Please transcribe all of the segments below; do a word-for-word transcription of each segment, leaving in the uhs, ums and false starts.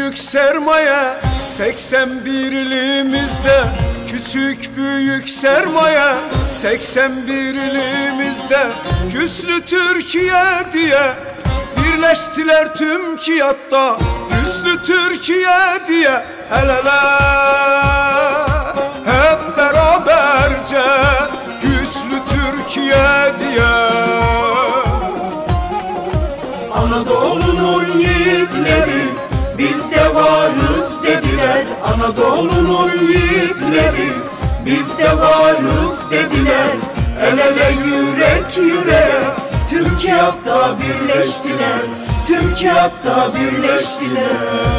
büyük sermaye seksen bir ilimizde, küçük büyük sermaye seksen bir ilimizde, güçlü Türkiye diye birleştiler tüm cihatta, güçlü Türkiye diye el ele hep beraberce, güçlü Türkiye diye. Anadolu'nun yiğitleri biz de varız dediler, Anadolu'nun yiğitleri biz de varız dediler. El ele yürek yüreğe tüm cihatta birleştiler, tüm cihatta birleştiler.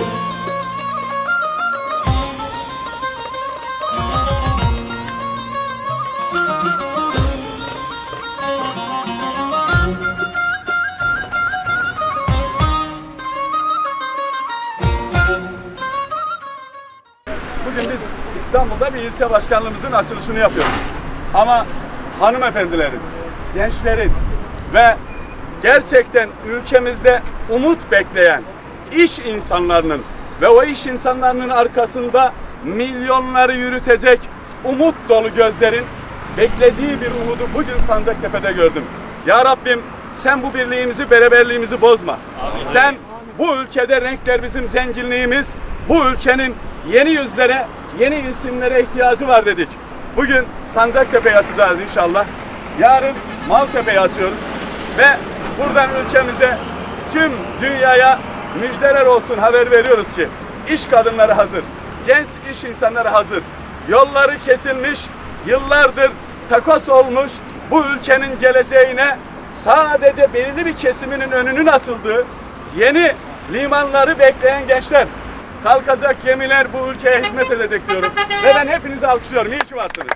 Bugün biz İstanbul'da bir ilçe başkanlığımızın açılışını yapıyoruz. Ama hanımefendilerin, gençlerin ve gerçekten ülkemizde umut bekleyen iş insanlarının ve o iş insanlarının arkasında milyonları yürütecek umut dolu gözlerin beklediği bir umudu bugün Sancaktepe'de gördüm. Ya Rabbim sen bu birliğimizi, beraberliğimizi bozma. Amin. Sen bu ülkede renkler bizim zenginliğimiz, bu ülkenin yeni yüzlere, yeni isimlere ihtiyacı var dedik. Bugün Sancaktepe'yi açacağız inşallah. Yarın Maltepe'yi açıyoruz. Ve buradan ülkemize, tüm dünyaya müjdeler olsun, haber veriyoruz ki iş kadınları hazır, genç iş insanları hazır. Yolları kesilmiş, yıllardır takas olmuş bu ülkenin geleceğine sadece belirli bir kesiminin önünün açıldığı yeni limanları bekleyen gençler. Kalkacak gemiler bu ülkeye hizmet edecek diyorum. Ve ben hepinizi alkışlıyorum. İyi ki varsınız.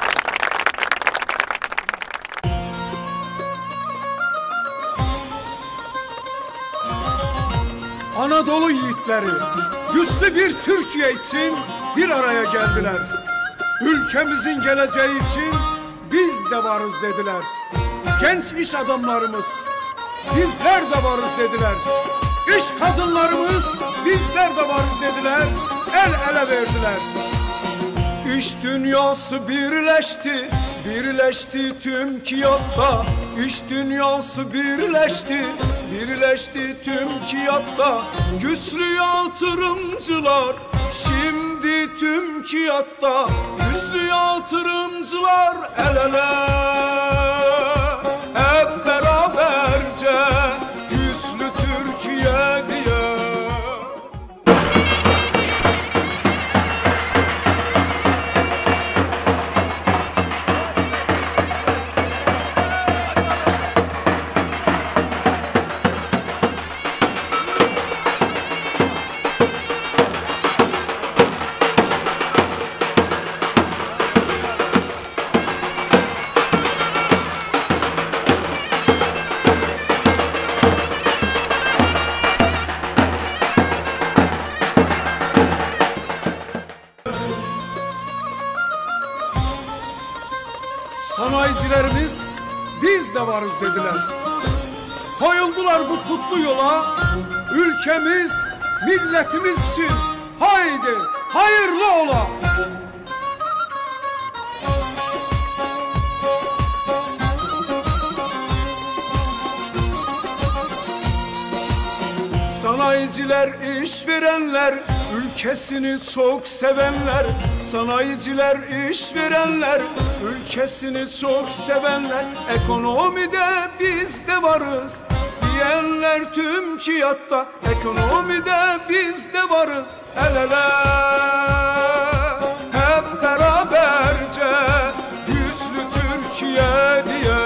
Anadolu yiğitleri güçlü bir Türkiye için bir araya geldiler. Ülkemizin geleceği için biz de varız dediler. Genç iş adamlarımız bizler de varız dediler. İş kadınlarımız bizler de varız dediler. El ele verdiler. İş dünyası birleşti, birleşti tüm cihatta. İş dünyası birleşti, birleşti tüm cihatta. Güçlü yatırımcılar şimdi tüm cihatta. Güçlü yatırımcılar el ele hep beraberce, güçlü Türkiye diye. Sanayicilerimiz biz de varız dediler. Koyuldular bu kutlu yola. Ülkemiz, milletimiz için haydi hayırlı ola. Sanayiciler, işverenler, ülkesini çok sevenler. Sanayiciler, işverenler, ülkesini çok sevenler. Ekonomide biz de varız diyenler tüm cihatta. Ekonomide biz de varız el ele hep beraberce, güçlü Türkiye diye.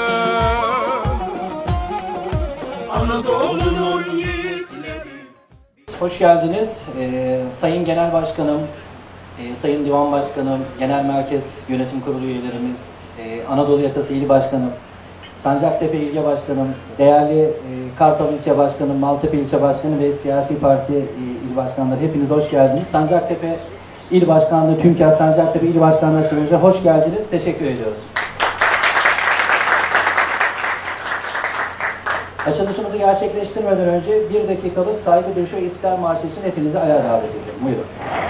Anadolu'nun yiğitleri. Hoş geldiniz. Ee, Sayın Genel Başkanım, e, Sayın Divan Başkanım, Genel Merkez Yönetim Kurulu üyelerimiz, e, Anadolu Yakası İl Başkanım, Sancaktepe İlçe Başkanım, değerli e, Kartal İlçe Başkanım, Maltepe İlçe Başkanı ve siyasi parti e, il başkanları hepiniz hoş geldiniz. Sancaktepe İl Başkanlığı, TÜMKAS Sancaktepe İl Başkanlığı açılışına hoş geldiniz. Teşekkür ediyoruz. Açılışımızı gerçekleştirmeden önce bir dakikalık saygı duruşu ve İstiklal Marşı için hepinizi ayağa davet ediyorum. Buyurun.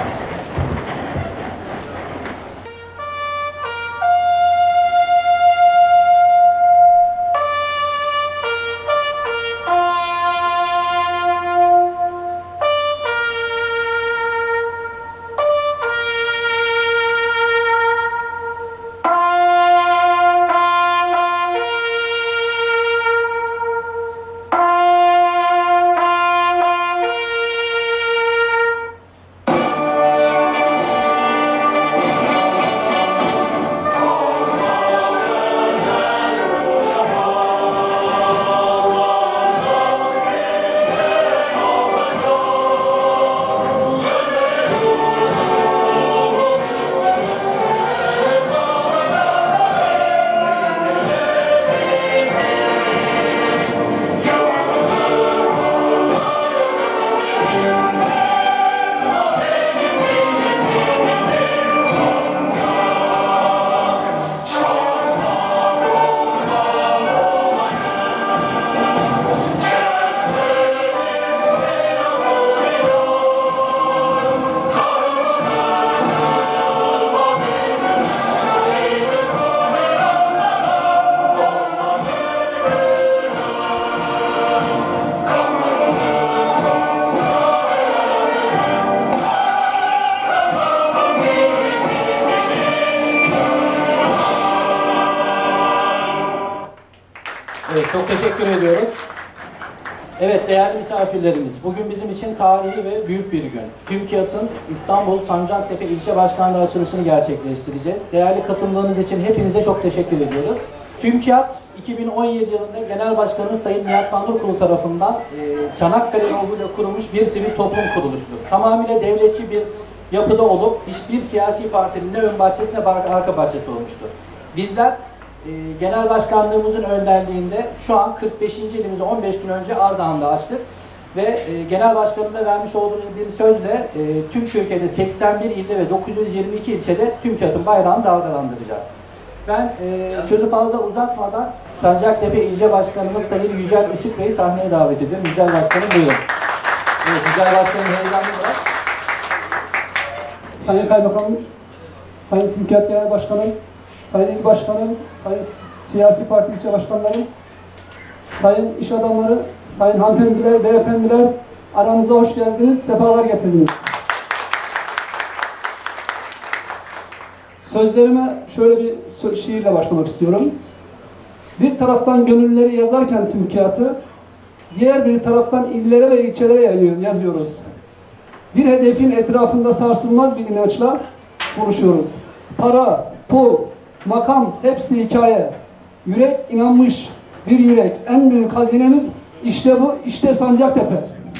Evet, çok teşekkür ediyoruz. Evet, değerli misafirlerimiz, bugün bizim için tarihi ve büyük bir gün. TÜMKİAD'ın İstanbul Sancaktepe İlçe Başkanlığı açılışını gerçekleştireceğiz. Değerli katılımlarınız için hepinize çok teşekkür ediyoruz. TÜMKİAD, iki bin on yedi yılında Genel Başkanımız Sayın Nihat Tandurkulu tarafından e, Çanakkale ruhuyla kurulmuş bir sivil toplum kuruluşudur. Tamamıyla devletçi bir yapıda olup hiçbir siyasi partinin ne ön bahçesi ne arka bahçesi olmuştur. Bizler e, Genel Başkanlığımızın önderliğinde şu an kırk beşinci ilimizi on beş gün önce Ardahan'da açtık. Ve e, Genel Başkanımla vermiş olduğumuz bir sözle e, tüm Türkiye'de seksen bir ilde ve dokuz yüz yirmi iki ilçede TÜMKİAD'ın bayrağını dalgalandıracağız. Ben e, sözü fazla uzatmadan Sancaktepe İlçe Başkanımız Sayın Yücel Işık Bey'i sahneye davet ediyorum. Yücel Başkanım buyurun. Evet, Yücel Başkanım heyecanlı olarak. Sayın Kaymakamım, Sayın TÜMKİAD Genel Başkanım, Sayın İl Başkanım, Sayın Siyasi Parti İlçe Başkanlarım, Sayın iş adamları, Sayın hanımefendiler, beyefendiler, aramıza hoş geldiniz, sefalar getirdiniz. Sözlerime şöyle bir şiirle başlamak istiyorum. Bir taraftan gönüllüleri yazarken TÜMKİAD'ı, diğer bir taraftan illere ve ilçelere yazıyoruz. Bir hedefin etrafında sarsılmaz bir inançla konuşuyoruz. Para, pul, makam hepsi hikaye. Yürek inanmış bir yürek. En büyük hazinemiz işte bu, işte Sancaktepe.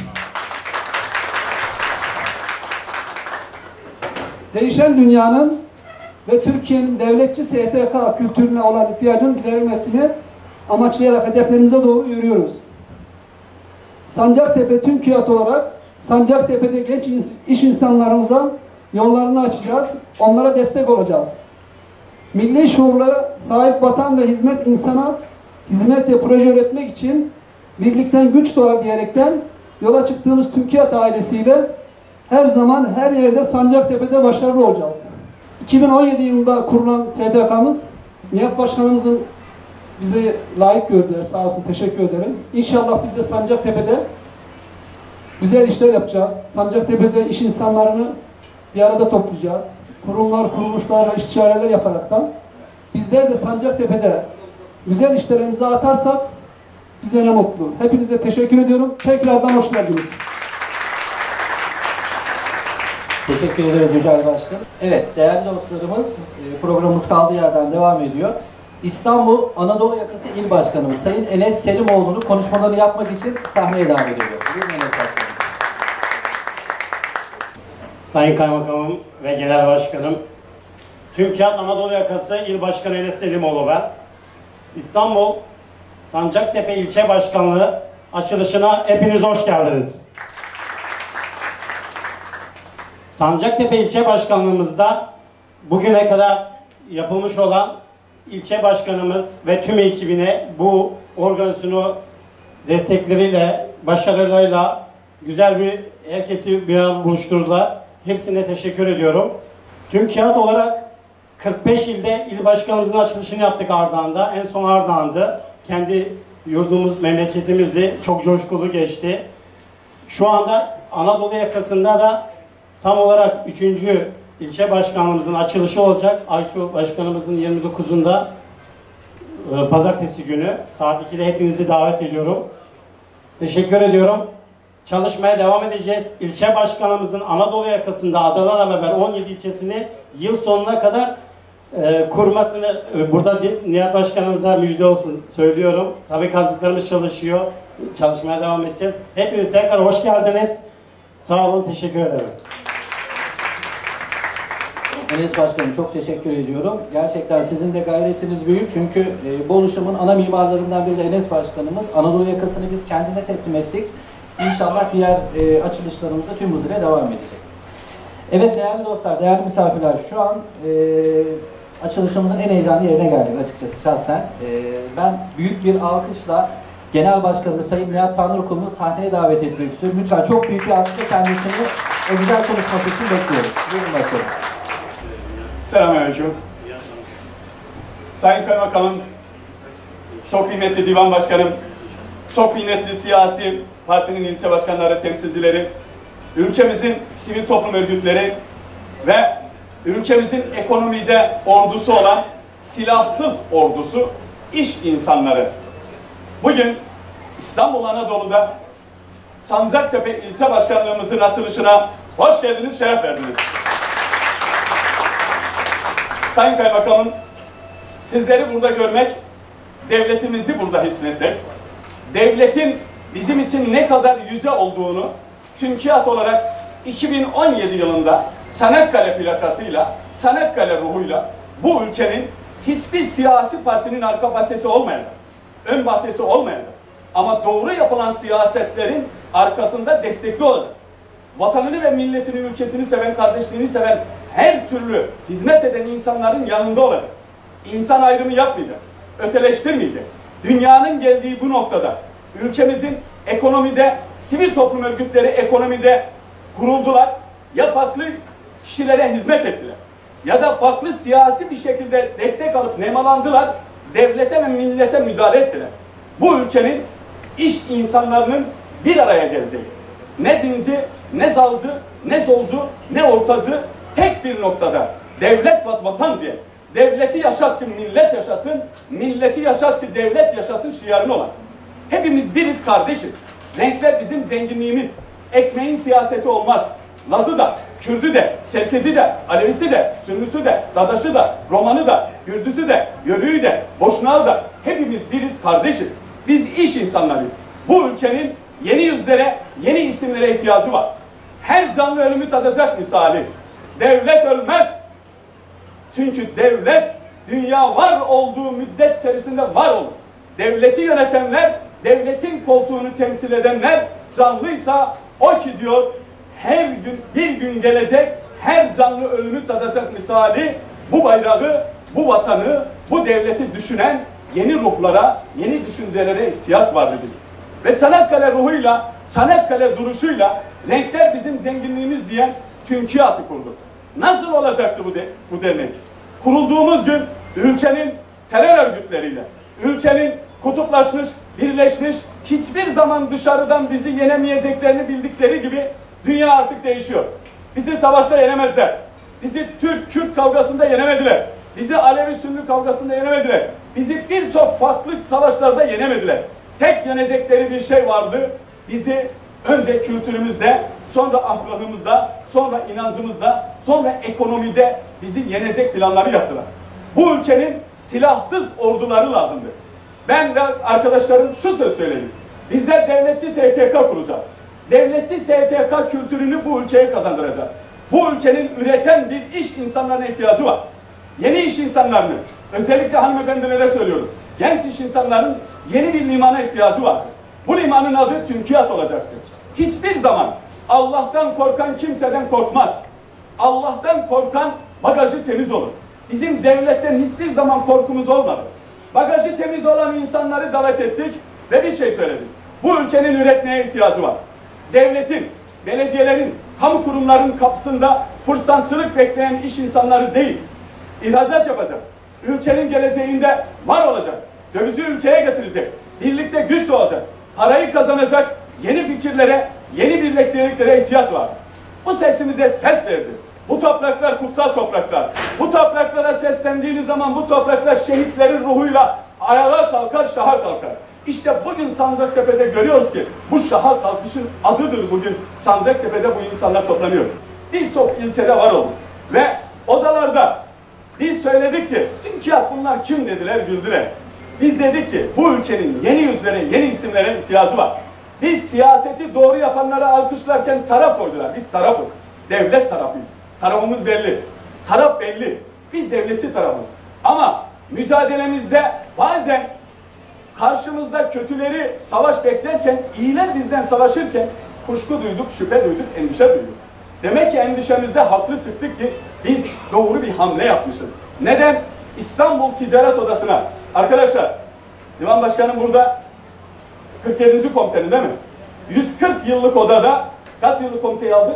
Değişen dünyanın ve Türkiye'nin devletçi S T K kültürüne olan ihtiyacın giderilmesini amaçlayarak hedeflerimize doğru yürüyoruz. Sancaktepe TÜMKİAD olarak Sancaktepe'de genç iş insanlarımızdan yollarını açacağız, onlara destek olacağız. Milli şuurla sahip vatan ve hizmet insana hizmet ve proje üretmek için birlikten güç doğar diyerekten yola çıktığımız TÜMKİAD ailesiyle her zaman her yerde Sancaktepe'de başarılı olacağız. iki bin on yedi yılında kurulan S T K'mız Nihat Başkanımızın bizi layık gördüler, sağ olsun, teşekkür ederim. İnşallah biz de Sancaktepe'de güzel işler yapacağız. Sancaktepe'de iş insanlarını bir arada toplayacağız. Kurumlar, kuruluşlarla istişareler yaparaktan bizler de Sancaktepe'de güzel işlere imza atarsak bize ne mutlu. Hepinize teşekkür ediyorum. Tekrardan hoş geldiniz. Teşekkür ederiz Yücel Başkan. Evet, değerli dostlarımız, programımız kaldığı yerden devam ediyor. İstanbul Anadolu Yakası İl Başkanımız Sayın Enes Selimoğlu'nu konuşmalarını yapmak için sahneye davet ediyor. Buyurun Enes Başkanım. Sayın Kaymakamım ve Genel Başkanım, TÜMKİAD Anadolu Yakası İl Başkanı Enes Selimoğlu ben. İstanbul Sancaktepe İlçe Başkanlığı açılışına hepiniz hoş geldiniz. Sancaktepe İlçe Başkanlığımızda bugüne kadar yapılmış olan ilçe başkanımız ve tüm ekibine bu organizasyonu destekleriyle, başarılarıyla güzel bir herkesi bir arada buluşturdular. Hepsine teşekkür ediyorum. Tüm kağıt olarak kırk beş ilde il başkanımızın açılışını yaptık Ardahan'da. En son Ardahan'dı. Kendi yurdumuz, memleketimizdi. Çok coşkulu geçti. Şu anda Anadolu yakasında da tam olarak üçüncü ilçe başkanlığımızın açılışı olacak. Aytu başkanımızın yirmi dokuzunda pazartesi günü saat ikide hepinizi davet ediyorum. Teşekkür ediyorum. Çalışmaya devam edeceğiz. İlçe başkanımızın Anadolu yakasında adalarla beraber on yedi ilçesini yıl sonuna kadar e, kurmasını e, burada Nihat Başkanımıza müjde olsun söylüyorum. Tabii kazıklarımız çalışıyor. Çalışmaya devam edeceğiz. Hepiniz tekrar hoş geldiniz. Sağ olun. Teşekkür ederim. Enes Başkanım çok teşekkür ediyorum. Gerçekten sizin de gayretiniz büyük. Çünkü e, bu oluşumun ana mimarlarından biri de Enes Başkanımız. Anadolu yakasını biz kendine teslim ettik. İnşallah diğer e, açılışlarımız da tüm hızıyla devam edecek. Evet değerli dostlar, değerli misafirler, şu an e, açılışımızın en heyecanlı yerine geldik açıkçası şahsen. E, ben büyük bir alkışla Genel Başkanımız Sayın Nihat Tanrıkul'u sahneye davet etmek istiyorum. Lütfen çok büyük bir alkışla kendisini o güzel konuşması için bekliyoruz. Buyurun başkanım. Selamünaleyküm. Sayın Kaymakamım, çok kıymetli Divan Başkanım, çok kıymetli siyasi partinin ilçe başkanları, temsilcileri, ülkemizin sivil toplum örgütleri ve ülkemizin ekonomide ordusu olan silahsız ordusu, iş insanları. Bugün İstanbul Anadolu'da Sancaktepe ilçe başkanlığımızın açılışına hoş geldiniz, şeref verdiniz. Sayın Kaymakamım, sizleri burada görmek, devletimizi burada hissetmek, devletin bizim için ne kadar yüce olduğunu TÜMKİAD olarak iki bin on yedi yılında Çanakkale plakasıyla, Çanakkale ruhuyla bu ülkenin hiçbir siyasi partinin arka bahçesi olmayacak, ön bahçesi olmayacak. Ama doğru yapılan siyasetlerin arkasında destekli olacak. Vatanını ve milletini, ülkesini seven, kardeşliğini seven, her türlü hizmet eden insanların yanında olacak. İnsan ayrımı yapmayacak, öteleştirmeyecek. Dünyanın geldiği bu noktada ülkemizin ekonomide, sivil toplum örgütleri ekonomide kuruldular. Ya farklı kişilere hizmet ettiler ya da farklı siyasi bir şekilde destek alıp nemalandılar, devlete ve millete müdahale ettiler. Bu ülkenin iş insanlarının bir araya geleceği, ne dinci, ne sağcı, ne solcu, ne ortacı, tek bir noktada devlet ve vatan diye, devleti yaşat ki millet yaşasın, milleti yaşat ki devlet yaşasın şiarını olan. Hepimiz biriz, kardeşiz. Renkler bizim zenginliğimiz. Ekmeğin siyaseti olmaz. Lazı da, Kürdü de, Çerkezi de, Alevisi de, Sünnüsü de, Dadaşı da, Romanı da, Gürcüsü de, Yörüğü de, Boşnağı da. Hepimiz biriz, kardeşiz. Biz iş insanlarıyız. Bu ülkenin yeni yüzlere, yeni isimlere ihtiyacı var. Her canlı ölümü tadacak misali. Devlet ölmez. Çünkü devlet dünya var olduğu müddet içerisinde var olur. Devleti yönetenler, devletin koltuğunu temsil edenler canlıysa o ki diyor her gün bir gün gelecek, her canlı ölümü tadacak misali bu bayrağı, bu vatanı, bu devleti düşünen yeni ruhlara, yeni düşüncelere ihtiyaç var dedik. Ve Çanakkale ruhuyla, Çanakkale duruşuyla renkler bizim zenginliğimiz diyen TÜMKİAD'ı kurduk. Nasıl olacaktı bu, de, bu dernek? Kurulduğumuz gün ülkenin terör örgütleriyle, ülkenin kutuplaşmış, birleşmiş, hiçbir zaman dışarıdan bizi yenemeyeceklerini bildikleri gibi dünya artık değişiyor. Bizi savaşta yenemezler. Bizi Türk-Kürt kavgasında yenemediler. Bizi Alevi-Sünni kavgasında yenemediler. Bizi birçok farklı savaşlarda yenemediler. Tek yenecekleri bir şey vardı. Bizi önce kültürümüzde, sonra ahlakımızda, sonra inancımızda, sonra ekonomide bizi yenecek planları yaptılar. Bu ülkenin silahsız orduları lazımdı. Ben ve arkadaşlarım şu söz söyledik. Bizler devletçi S T K kuracağız. Devletçi S T K kültürünü bu ülkeye kazandıracağız. Bu ülkenin üreten bir iş insanlarına ihtiyacı var. Yeni iş insanlarının, özellikle hanımefendilere söylüyorum, genç iş insanların yeni bir limana ihtiyacı var. Bu limanın adı TÜMKİAD olacaktır. Hiçbir zaman Allah'tan korkan kimseden korkmaz. Allah'tan korkan bagajı temiz olur. Bizim devletten hiçbir zaman korkumuz olmadı. Bagajı temiz olan insanları davet ettik ve bir şey söyledik. Bu ülkenin üretmeye ihtiyacı var. Devletin, belediyelerin, kamu kurumlarının kapısında fırsatçılık bekleyen iş insanları değil, ihracat yapacak, ülkenin geleceğinde var olacak, dövizi ülkeye getirecek, birlikte güç doğacak, parayı kazanacak yeni fikirlere, yeni birlikteliklere ihtiyaç var. Bu sesimize ses verdi. Bu topraklar kutsal topraklar. Bu topraklara seslendiğiniz zaman bu topraklar şehitlerin ruhuyla ayağa kalkar, şaha kalkar. İşte bugün Sancaktepe'de görüyoruz ki bu şaha kalkışın adıdır bugün. Sancaktepe'de bu insanlar toplanıyor. Birçok ilçede var oldu. Ve odalarda biz söyledik ki TÜNKİAD bunlar kim dediler, güldüler. Biz dedik ki bu ülkenin yeni yüzlere, yeni isimlere ihtiyacı var. Biz siyaseti doğru yapanları alkışlarken taraf koydular. Biz tarafız. Devlet tarafıyız. Tarafımız belli. Taraf belli. Biz devletçi tarafız. Ama mücadelemizde bazen karşımızda kötüleri savaş beklerken, iyiler bizden savaşırken kuşku duyduk, şüphe duyduk, endişe duyduk. Demek ki endişemizde haklı çıktık ki biz doğru bir hamle yapmışız. Neden? İstanbul Ticaret Odası'na, arkadaşlar, Divan Başkanım burada kırk yedinci komiteni değil mi? yüz kırk yıllık odada kaç yıllık komiteyi aldık?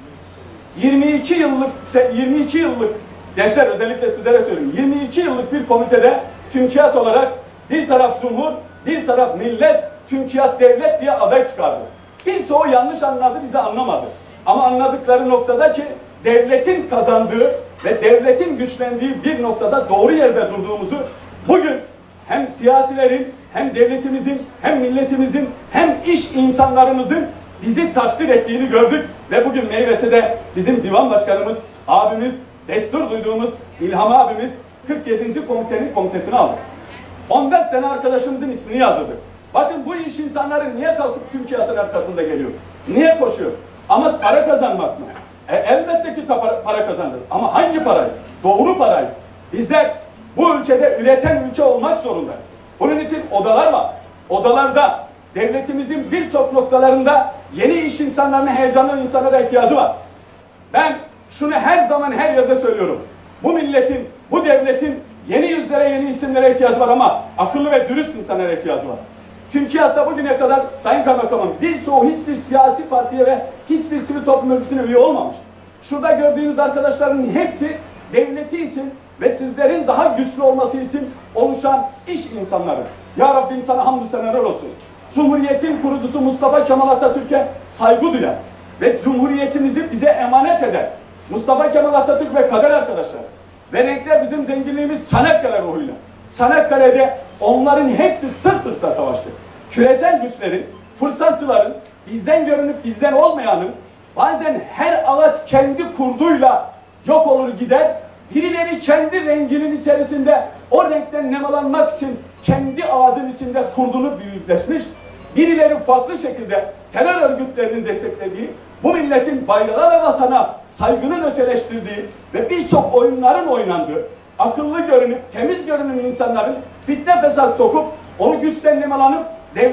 yirmi iki yıllık yirmi iki yıllık gençler, özellikle sizlere söyleyeyim. yirmi iki yıllık bir komitede TÜNKİAD olarak bir taraf Cumhur, bir taraf Millet, TÜNKİAD Devlet diye aday çıkardı. Birçoğu yanlış anladı, bizi anlamadı. Ama anladıkları noktada ki devletin kazandığı ve devletin güçlendiği bir noktada doğru yerde durduğumuzu bugün hem siyasilerin, hem devletimizin, hem milletimizin, hem iş insanlarımızın bizi takdir ettiğini gördük ve bugün meyvesi de bizim divan başkanımız, abimiz, destur duyduğumuz İlham abimiz kırk yedinci komitenin komitesini aldı. on dört tane arkadaşımızın ismini yazdırdık. Bakın bu iş insanları niye kalkıp TÜNKİAD'ın arkasında geliyor? Niye koşuyor? Amaç para kazanmak mı? E, elbette ki para, para kazanacak. Ama hangi parayı? Doğru parayı. Bizler bu ülkede üreten ülke olmak zorundayız. Bunun için odalar var. Odalarda devletimizin birçok noktalarında yeni iş insanlarına, heyecanlı insanlara ihtiyacı var. Ben şunu her zaman her yerde söylüyorum. Bu milletin, bu devletin yeni yüzlere, yeni isimlere ihtiyacı var ama akıllı ve dürüst insanlara ihtiyacı var. TÜNKİAD'da bugüne kadar Sayın Kaymakamım birçoğu hiçbir siyasi partiye ve hiçbir sivil toplum örgütüne üye olmamış. Şurada gördüğünüz arkadaşların hepsi devleti için ve sizlerin daha güçlü olması için oluşan iş insanları. Ya Rabbim sana hamdü seneler olsun. Cumhuriyetin kurucusu Mustafa Kemal Atatürk'e saygı duyan ve Cumhuriyetimizi bize emanet eden Mustafa Kemal Atatürk ve kader arkadaşlar ve renkler bizim zenginliğimiz Çanakkale ruhuyla. Çanakkale'de onların hepsi sırt sırta savaştı. Küresel güçlerin, fırsatçıların, bizden görünüp bizden olmayanın bazen her ağaç kendi kurduyla yok olur gider. Birileri kendi renginin içerisinde o renkten nemalanmak için kendi ağacın içinde kurdunu büyükleşmiş. Birileri farklı şekilde terör örgütlerinin desteklediği, bu milletin bayrağa ve vatana saygının öteleştirdiği ve birçok oyunların oynandığı, akıllı görünüp temiz görünen insanların fitne fesat sokup onu güçten nemalanıp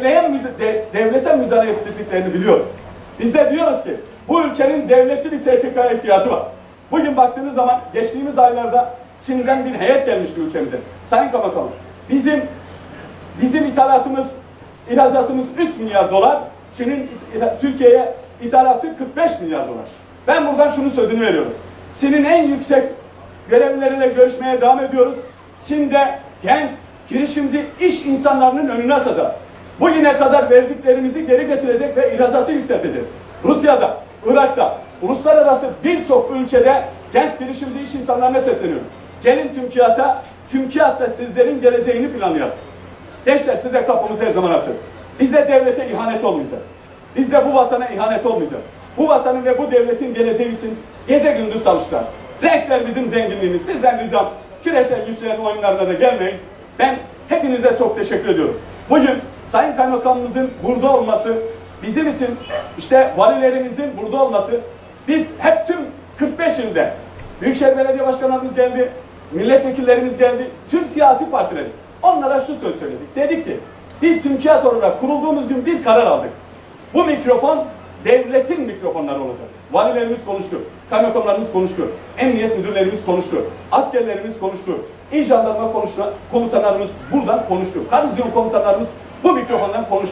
devlete müdahale ettirdiklerini biliyoruz. Biz de diyoruz ki bu ülkenin devletçi bir S T K'ya ihtiyacı var. Bugün baktığınız zaman geçtiğimiz aylarda Çin'den bir heyet gelmişti ülkemize. Sayın Kaymakamım, bizim bizim ithalatımız, ihracatımız üç milyar dolar, Çin'in Türkiye'ye ithalatı kırk beş milyar dolar. Ben buradan şunu sözünü veriyorum. Çin'in en yüksek görevlileriyle görüşmeye devam ediyoruz. Çin'de genç, girişimci iş insanlarının önünü açacağız. Bugüne kadar verdiklerimizi geri getirecek ve ihracatı yükselteceğiz. Rusya'da, Irak'ta, uluslararası birçok ülkede genç girişimci iş insanlarına sesleniyorum. Gelin TÜNKİAD'a, TÜNKİAD'da sizlerin geleceğini planlayalım. Gençler, size kapımız her zaman açık. Bizde devlete ihanet olmayacak. Bizde bu vatana ihanet olmayacak. Bu vatanın ve bu devletin geleceği için gece gündüz çalışacağız. Renkler bizim zenginliğimiz. Sizden ricam küresel güçlerin oyunlarına da gelmeyin. Ben hepinize çok teşekkür ediyorum. Bugün Sayın Kaymakamımızın burada olması, bizim için işte valilerimizin burada olması, biz hep tüm kırk beş ilde Büyükşehir Belediye Başkanlarımız geldi, milletvekillerimiz geldi, tüm siyasi partilerin. Onlara şu söz söyledik. Dedik ki biz TÜNKİAD olarak kurulduğumuz gün bir karar aldık. Bu mikrofon devletin mikrofonları olacak. Valilerimiz konuştu, kaymakamlarımız konuştu, emniyet müdürlerimiz konuştu, askerlerimiz konuştu, İl Jandarma konuştu, komutanlarımız buradan konuştu, garnizon komutanlarımız bu mikrofondan konuştu.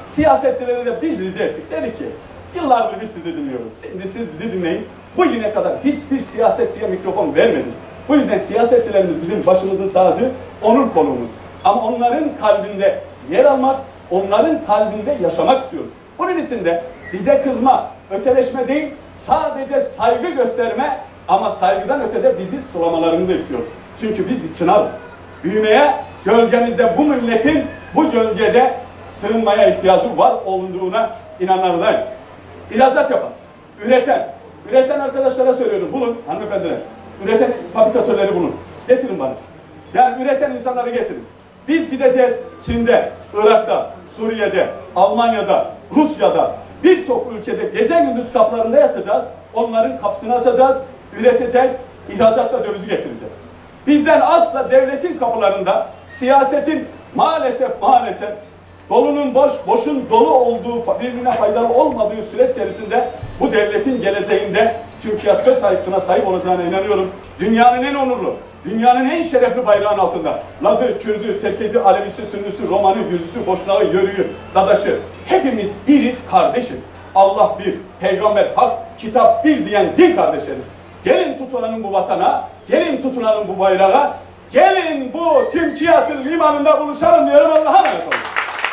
siyasetçilere de biz rica ettik. Dedi ki, yıllardır biz sizi dinliyoruz. Şimdi siz bizi dinleyin. Bugüne kadar hiçbir siyasetçiye mikrofon vermedik. Bu yüzden siyasetçilerimiz bizim başımızın tacı, onur konuğumuz. Ama onların kalbinde yer almak, onların kalbinde yaşamak istiyoruz. Bunun için de bize kızma, öteleşme değil, sadece saygı gösterme ama saygıdan ötede bizi sulamalarını da istiyoruz. Çünkü biz bir çınarız. Büyümeye, gölgemizde bu milletin bu gölgede sığınmaya ihtiyacı var olunduğuna inanlardayız. İhracat yapan, üreten, üreten arkadaşlara söylüyorum, bulun hanımefendiler. Üreten fabrikatörleri bulun. Getirin bana. Yani üreten insanları getirin. Biz gideceğiz Çin'de, Irak'ta, Suriye'de, Almanya'da, Rusya'da, birçok ülkede gece gündüz kapılarında yatacağız. Onların kapısını açacağız, üreteceğiz, ihracatta dövizi getireceğiz. Bizden asla devletin kapılarında, siyasetin maalesef maalesef dolunun boş, boşun dolu olduğu, birbirine faydalı olmadığı süreç içerisinde bu devletin geleceğinde Türkiye söz hakkına sahip olacağına inanıyorum. Dünyanın en onurlu, dünyanın en şerefli bayrağın altında Lazı, Kürdü, Çerkezi, Alevisi, Sünnüsü, Romanı, Gürcüsü, Boşnağı, Yörüğü, Dadaşı hepimiz biriz, kardeşiz. Allah bir, peygamber hak, kitap bir diyen din kardeşleriz. Gelin tutunalım bu vatana, gelin tutunalım bu bayrağa, gelin bu Tümkiyat'ın limanında buluşalım diyorum. Allah'a emanet olun.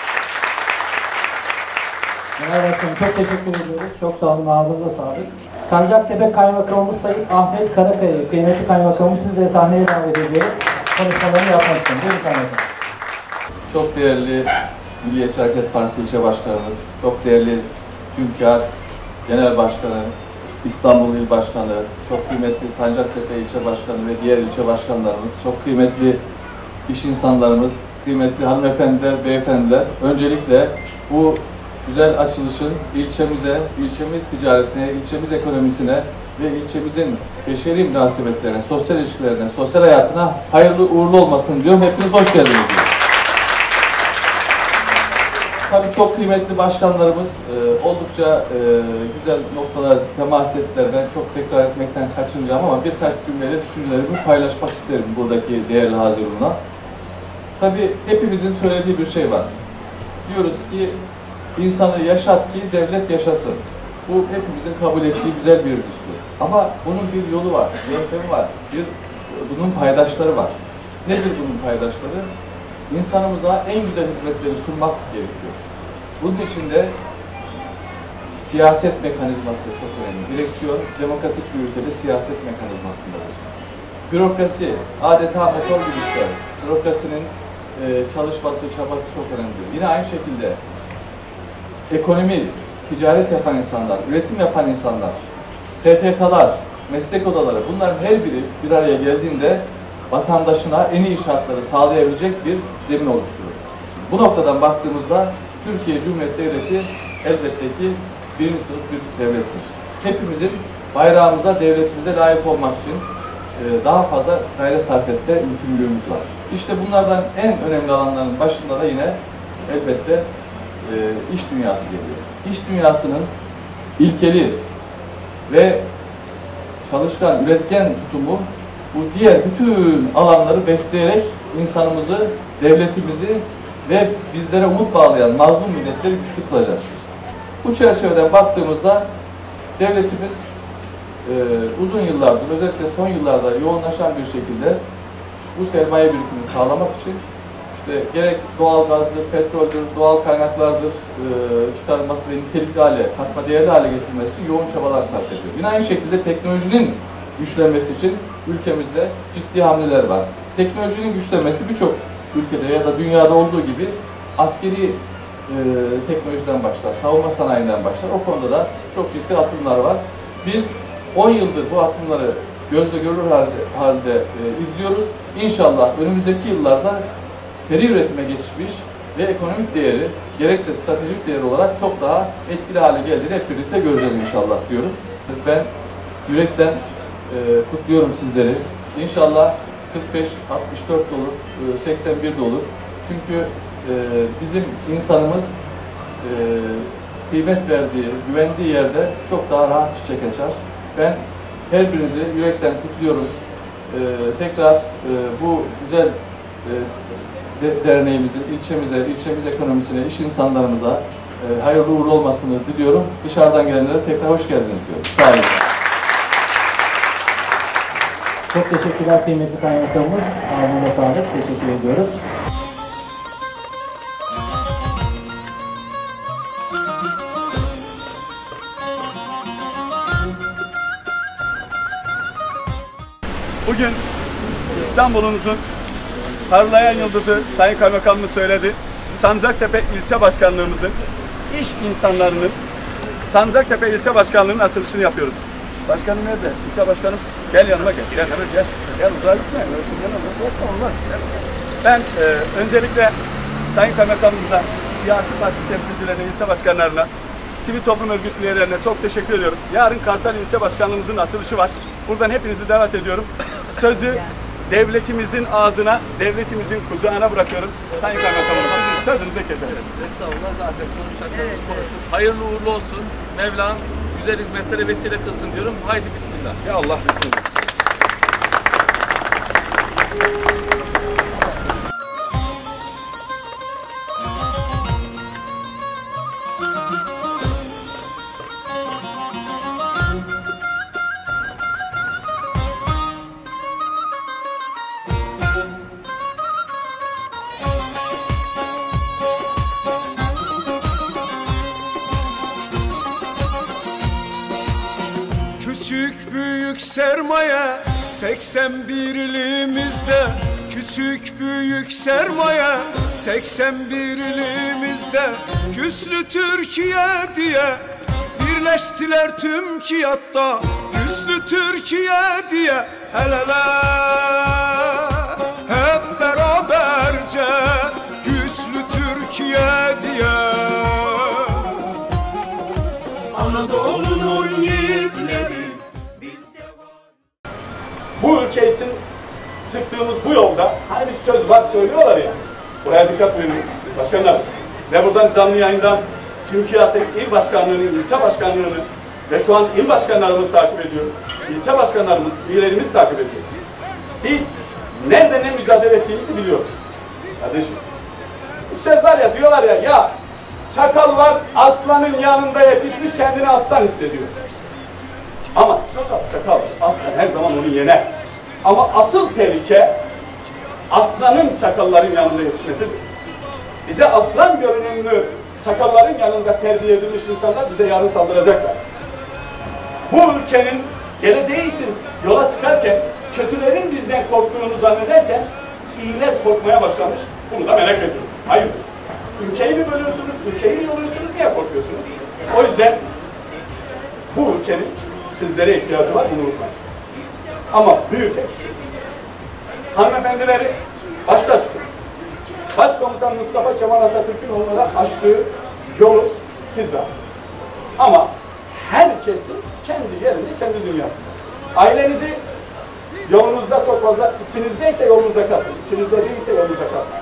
Genel Başkanım çok teşekkür ediyoruz. Çok sağ olun, ağzınıza sağlık. Sancaktepe Kaymakamımız Sayın Ahmet Karakaya'yı, kıymetli kaymakamımız, siz de sahneye davet ediyoruz. Konuşmalarını yapmak için. Buyurun kaymakam. Çok değerli Milliyetçi Hareket Partisi ilçe başkanımız, çok değerli Tümkiyat Genel Başkanı, İstanbul İl Başkanı, çok kıymetli Sancaktepe ilçe başkanı ve diğer ilçe başkanlarımız, çok kıymetli iş insanlarımız, kıymetli hanımefendiler, beyefendiler. Öncelikle bu güzel açılışın ilçemize, ilçemiz ticaretine, ilçemiz ekonomisine ve ilçemizin beşeri münasebetlerine, sosyal ilişkilerine, sosyal hayatına hayırlı uğurlu olmasını diyorum. Hepiniz hoş geldiniz diyorum. Tabii çok kıymetli başkanlarımız e, oldukça e, güzel noktalara temas ettiler. Ben çok tekrar etmekten kaçınacağım ama birkaç cümleyle düşüncelerimi paylaşmak isterim buradaki değerli hazırlığına. Tabii hepimizin söylediği bir şey var. Diyoruz ki insanı yaşat ki devlet yaşasın. Bu hepimizin kabul ettiği güzel bir düstur. Ama bunun bir yolu var, yöntemi var. Bir, bunun paydaşları var. Nedir bunun paydaşları? İnsanımıza en güzel hizmetleri sunmak gerekiyor. Bunun için de siyaset mekanizması çok önemli. Direksiyon, demokratik bir ülkede siyaset mekanizmasındadır. Bürokrasi, adeta motor gibi işler. Bürokrasinin e, çalışması, çabası çok önemlidir. Yine aynı şekilde ekonomi, ticaret yapan insanlar, üretim yapan insanlar, S T K'lar, meslek odaları, bunların her biri bir araya geldiğinde vatandaşına en iyi şartları sağlayabilecek bir zemin oluşturur. Bu noktadan baktığımızda Türkiye Cumhuriyeti Devleti elbette ki birinci sınıf bir devlettir. Hepimizin bayrağımıza, devletimize layık olmak için daha fazla gayret sarf etme yükümlülüğümüz var. İşte bunlardan en önemli alanların başında da yine elbette iş dünyası geliyor. İş dünyasının ilkeli ve çalışkan, üretken tutumu bu diğer bütün alanları besleyerek insanımızı, devletimizi ve bizlere umut bağlayan mazlum milletleri güçlü kılacaktır. Bu çerçeveden baktığımızda devletimiz e, uzun yıllardır, özellikle son yıllarda yoğunlaşan bir şekilde bu sermaye birikimini sağlamak için işte gerek doğal gazdır, petroldür, doğal kaynaklardır e, çıkarılması ve nitelikli hale, katma değerli hale getirilmesi için yoğun çabalar sarf ediyor. Yine aynı şekilde teknolojinin güçlenmesi için ülkemizde ciddi hamleler var. Teknolojinin güçlenmesi birçok ülkede ya da dünyada olduğu gibi askeri e, teknolojiden başlar, savunma sanayinden başlar. O konuda da çok ciddi atımlar var. Biz on yıldır bu atımları gözle görülür halde, halde e, izliyoruz. İnşallah önümüzdeki yıllarda seri üretime geçmiş ve ekonomik değeri, gerekse stratejik değeri olarak çok daha etkili hale geldiğini hep birlikte göreceğiz inşallah diyorum. Ben yürekten e, kutluyorum sizleri. İnşallah kırk beş altmış dört de olur, seksen bir de olur. Çünkü e, bizim insanımız e, kıymet verdiği, güvendiği yerde çok daha rahat çiçek açar. Ben her birinizi yürekten kutluyorum. E, tekrar e, bu güzel e, de, derneğimizin, ilçemize, ilçemiz ekonomisine, iş insanlarımıza e, hayırlı uğurlu olmasını diliyorum. Dışarıdan gelenlere tekrar hoş geldiniz diyorum. Sağ olun. Çok teşekkürler kıymetli kaymakamımız. Ağzınıza sağlık. Teşekkür ediyoruz. Bugün İstanbul'umuzun parlayan yıldızı Sayın Kaymakamımız söyledi. Sancaktepe İlçe Başkanlığımızın iş insanlarının Sancaktepe İlçe Başkanlığı'nın açılışını yapıyoruz. Başkanım nerede? İlçe başkanım gel yanıma gel. Gel hemen gel. Gel uzağa gitme. Olmaz. Ben e, öncelikle Sayın Kaymakamımıza, siyasi parti temsilcilerine, ilçe başkanlarına, sivil toplum örgütü üyelerine çok teşekkür ediyorum. Yarın Kartal İlçe Başkanlığımızın açılışı var. Buradan hepinizi davet ediyorum. Sözü devletimizin ağzına, devletimizin kucağına bırakıyorum. Sayın Kaymakamımız, sizin sözünüze keselim. Estağfurullah, zaten konuşacaklarımızı konuştuk. Hayırlı uğurlu olsun. Mevlam güzel hizmetlere vesile kılsın diyorum. Haydi bismillah. Ya Allah bismillah. Küçük büyük sermaye seksen bir ilimizde, küçük büyük sermaye seksen bir ilimizde, küslü Türkiye diye birleştiler tüm kiyatta, küslü Türkiye diye el ele hep beraberce, güçlü Türkiye diye. Anadolu'nun yiğitleri. Bu ülke için sıktığımız bu yolda hani bir söz var söylüyorlar ya. Buraya dikkat buyurun başkanlar. Ve buradan canlı yayından TÜMKİAD'ın il başkanlığını, ilçe başkanlığını ve şu an il başkanlarımız takip ediyor. İlçe başkanlarımız, üyelerimiz takip ediyor. Biz nerede ne mücadele ettiğimizi biliyoruz. Kardeşim. Bir söz var ya, diyorlar ya, ya çakallar aslanın yanında yetişmiş, kendini aslan hissediyor. Ama çakal, çakal, aslan her zaman onu yener. Ama asıl tehlike aslanın çakalların yanında yetişmesidir. Bize aslan görünümlü çakalların yanında terbiye edilmiş insanlar bize yarın saldıracaklar. Bu ülkenin geleceği için yola çıkarken kötülerin bizden korktuğunu zannederken iyiler korkmaya başlamış. Bunu da merak ediyorum. Hayırdır? Ülkeyi mi bölüyorsunuz? Ülkeyi mi yoluyorsunuz? Niye korkuyorsunuz? O yüzden bu ülkenin sizlere ihtiyacı var, bunu unutmayın. Ama büyük ve küçük. Hanımefendileri başta tutun. Başkomutan Mustafa Kemal Atatürk'ün onlara açtığı yolu siz de açın. Ama herkesin kendi yerinde, kendi dünyasında. Ailenizi yolunuzda çok fazla, içinizdeyse yolunuza katın. İçinizde değilse yolunuza katın.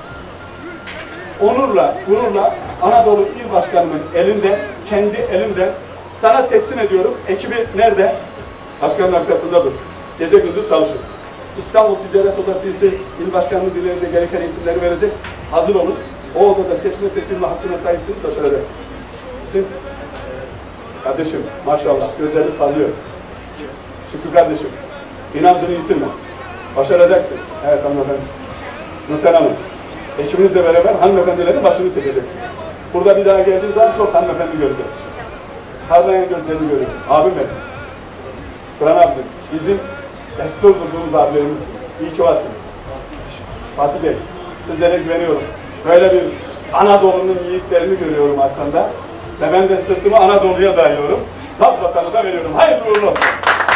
Onurla, gururla Anadolu İl Başkanı'nın elinde, kendi elimde sana teslim ediyorum. Ekibi nerede? Başkanın arkasında dur. Gece gündüz çalışın. İstanbul Ticaret Odası için il başkanımız ileride gereken eğitimleri verecek. Hazır olun. O odada seçme seçilme hakkına sahipsiniz, başaracaksınız. Siz, kardeşim maşallah gözleriniz parlıyor. Şükrü kardeşim, inancını yitirme. Başaracaksın. Evet hanımefendi. Nurten Hanım, ekibinizle beraber hanımefendilerin başını çekeceksin. Burada bir daha geldiğim zaman çok hanımefendi göreceğim. Parlayan gözlerini görüyorum. Abim benim. Kur'an abicim, bizim destur durduğumuz abilerimizsiniz. İyi ki varsınız. Fatih Bey, sizlere güveniyorum. Böyle bir Anadolu'nun yiğitlerini görüyorum arkamda. Ve ben de sırtımı Anadolu'ya dayıyorum. Taz vatanı da veriyorum. Hayırlı uğurlu olsun.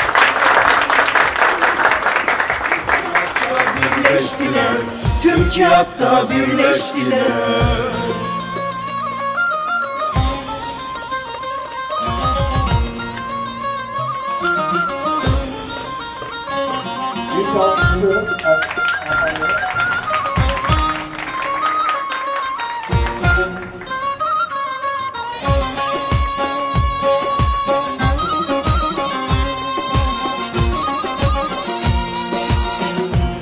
Birleştiler, TÜMKİAD'da birleştiler.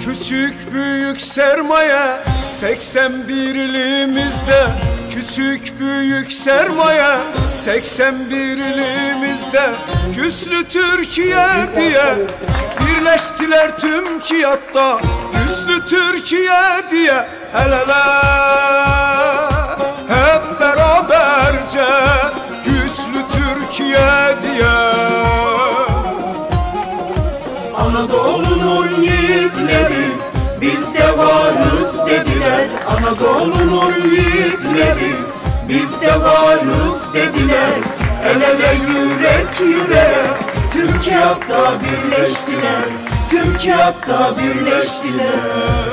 Küçük büyük sermaye seksen bir ilimizde, küçük büyük sermaye seksen bir ilimizde, küslü Türkiye diye birleştiler tüm kiyatta, küslü Türkiye diye el ele hep beraberce, güçlü Türkiye diye. Anadolu'nun yiğitleri bizde varız dediler. Anadolu'nun yiğitleri bizde varız dediler. El ele yürek yüreğe tüm kiyatta birleştiler. Tüm kiyatta birleştiler.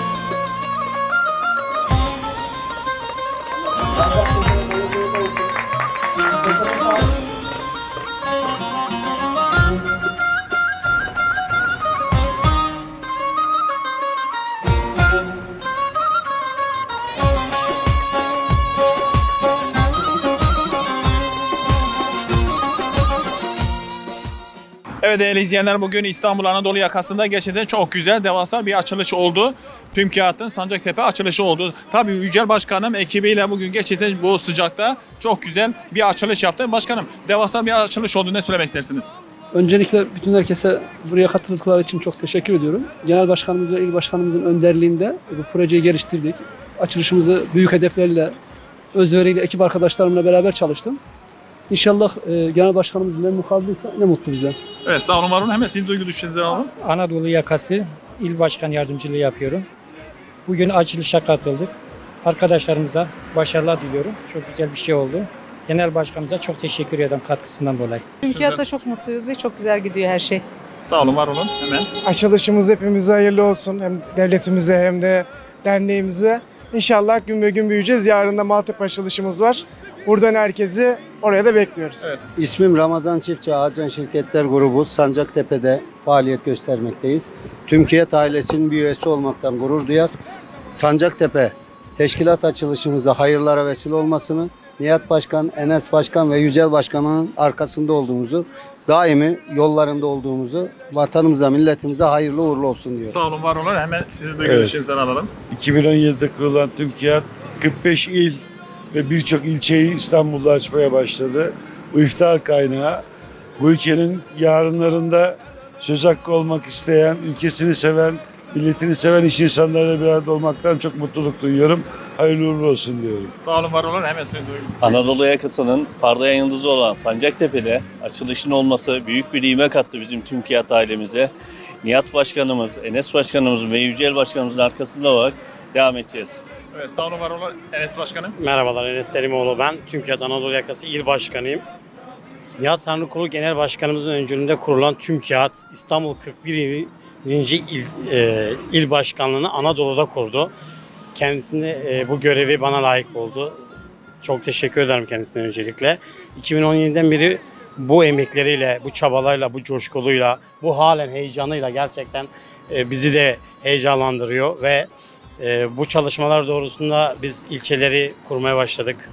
Evet değerli izleyenler, bugün İstanbul Anadolu yakasında gerçekten çok güzel, devasa bir açılış oldu. Tüm Kağıt'ın Sancaktepe açılışı oldu. Tabii Yücel Başkanım ekibiyle bugün gerçekten bu sıcakta çok güzel bir açılış yaptı. Başkanım, devasa bir açılış oldu. Ne söylemek istersiniz? Öncelikle bütün herkese buraya katıldıkları için çok teşekkür ediyorum. Genel Başkanımız ve İl Başkanımızın önderliğinde bu projeyi geliştirdik. Açılışımızı büyük hedeflerle, özveriyle ekip arkadaşlarımla beraber çalıştım. İnşallah e, Genel Başkanımız memnun kaldıysa ne mutlu bize. Evet, sağ olun, var olun. Hemen sizin duygu düşüncenizi alalım. Anadolu yakası İl Başkan Yardımcılığı yapıyorum. Bugün açılışa katıldık. Arkadaşlarımıza başarılar diliyorum. Çok güzel bir şey oldu. Genel Başkanımıza çok teşekkür ederim katkısından dolayı. Tümkiyat'ta çok mutluyuz ve çok güzel gidiyor her şey. Sağ olun, var olun. Hemen. Açılışımız hepimize hayırlı olsun. Hem devletimize hem de derneğimize. İnşallah gün be gün büyüyeceğiz. Yarın da Maltepe açılışımız var. Buradan herkesi oraya da bekliyoruz. Evet. İsmim Ramazan Çiftçi, Ağacan Şirketler Grubu, Sancaktepe'de faaliyet göstermekteyiz. Tümkiyat ailesinin bir üyesi olmaktan gurur duyar. Sancaktepe teşkilat açılışımıza hayırlara vesile olmasını, Nihat Başkan, Enes Başkan ve Yücel Başkan'ın arkasında olduğumuzu, daimi yollarında olduğumuzu, vatanımıza, milletimize hayırlı uğurlu olsun diyor. Sağ olun, var olun. Hemen sizin duygu Evet. düşüncenizi alalım. iki bin on yedide kurulan Tümkiyat kırk beş il ve birçok ilçeyi İstanbul'da açmaya başladı. Bu iftar kaynağı bu ülkenin yarınlarında söz hakkı olmak isteyen, ülkesini seven, milletini seven iş insanlarıyla bir arada olmaktan çok mutluluk duyuyorum. Hayırlı uğurlu olsun diyorum. Sağ olun, var olun. Hemen sizin duygu. Anadolu yakasının parlayan yıldızı olan Sancaktepe'de açılışın olması büyük bir ivme kattı bizim Tümkiyat ailemize. Nihat Başkanımız, Enes Başkanımız ve Yücel Başkanımızın arkasında olarak devam edeceğiz. Evet, sağ olun, var olun. Enes Başkanım. Merhabalar, Enes Selimoğlu ben. Tümkiyat Anadolu Yakası İl Başkanıyım. Nihat Tanrıkulu Genel Başkanımızın öncülüğünde kurulan Tümkiyat İstanbul kırk birinci İl, e, İl Başkanlığı'nı Anadolu'da kurdu. Kendisine e, bu görevi bana layık oldu. Çok teşekkür ederim kendisine öncelikle. iki bin on yediden beri bu emekleriyle, bu çabalarla, bu coşkuluyla, bu halen heyecanıyla gerçekten e, bizi de heyecanlandırıyor ve e, bu çalışmalar doğrultusunda biz ilçeleri kurmaya başladık.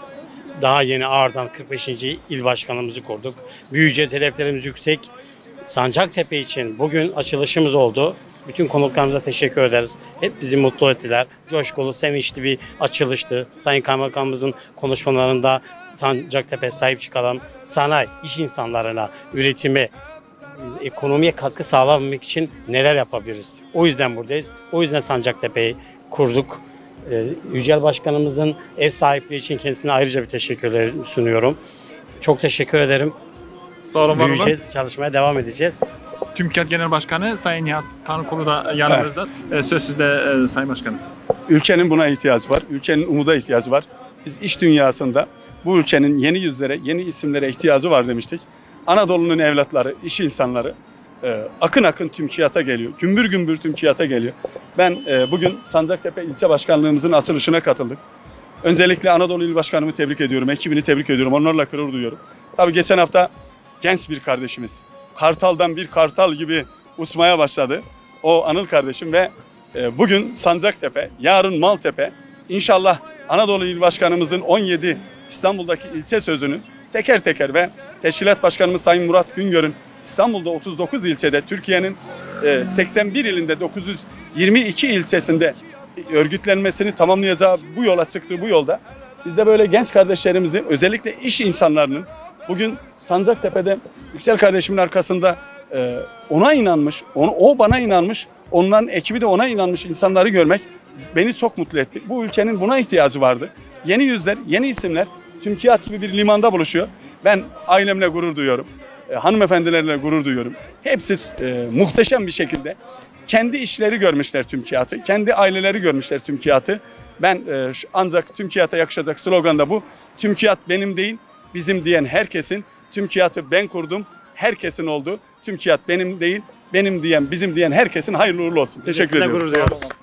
Daha yeni Ağrı'dan kırk beşinci İl Başkanlığımızı kurduk. Büyüyeceğiz, hedeflerimiz yüksek. Sancaktepe için bugün açılışımız oldu. Bütün konuklarımıza teşekkür ederiz. Hep bizi mutlu ettiler. Coşkulu, sevinçli bir açılıştı. Sayın Kaymakamımızın konuşmalarında Sancaktepe sahip çıkalım. Sanayi, iş insanlarına, üretime, ekonomiye katkı sağlamak için neler yapabiliriz? O yüzden buradayız. O yüzden Sancaktepe'yi kurduk. Ee, Yücel Başkanımızın ev sahipliği için kendisine ayrıca bir teşekkürler sunuyorum. Çok teşekkür ederim. Sağ olun, var olun. Büyüyeceğiz, çalışmaya devam edeceğiz. Tümkiyat Genel Başkanı Sayın Nihat Tanrıkulu da yanımızda. Evet. Söz sizde e, Sayın Başkanım. Ülkenin buna ihtiyacı var. Ülkenin umuda ihtiyacı var. Biz iş dünyasında bu ülkenin yeni yüzlere, yeni isimlere ihtiyacı var demiştik. Anadolu'nun evlatları, iş insanları e, akın akın Tümkiyat'a geliyor. Gümbür gümbür Tümkiyat'a geliyor. Ben e, bugün Sancaktepe İlçe Başkanlığımızın açılışına katıldık. Öncelikle Anadolu İl Başkanımı tebrik ediyorum, ekibini tebrik ediyorum. Onlarla gurur duyuyorum. Tabii geçen hafta genç bir kardeşimiz, kartaldan bir kartal gibi uçmaya başladı. O Anıl kardeşim ve e, bugün Sancaktepe, yarın Maltepe. İnşallah Anadolu İl Başkanımızın on yedi İstanbul'daki ilçe sözünü teker teker ve Teşkilat Başkanımız Sayın Murat Güngör'ün İstanbul'da otuz dokuz ilçede, Türkiye'nin e, seksen bir ilinde dokuz yüz yirmi iki ilçesinde örgütlenmesini tamamlayacağı bu yola çıktığı bu yolda biz de böyle genç kardeşlerimizi, özellikle iş insanlarının bugün Sancaktepe'de Yüksel kardeşimin arkasında e, ona inanmış, onu, o bana inanmış, onların ekibi de ona inanmış insanları görmek beni çok mutlu etti. Bu ülkenin buna ihtiyacı vardı. Yeni yüzler, yeni isimler TÜMKİAD gibi bir limanda buluşuyor. Ben ailemle gurur duyuyorum. E, hanımefendilerle gurur duyuyorum. Hepsi e, muhteşem bir şekilde kendi işleri görmüşler TÜMKİAD'ı. Kendi aileleri görmüşler TÜMKİAD'ı. Ben e, ancak TÜMKİAD'a yakışacak slogan da bu. TÜMKİAD benim değil, bizim diyen herkesin, TÜMKİAD'ı ben kurdum, herkesin oldu. TÜMKİAD benim değil, benim diyen, bizim diyen herkesin hayırlı uğurlu olsun. Teşekkür ediyorum.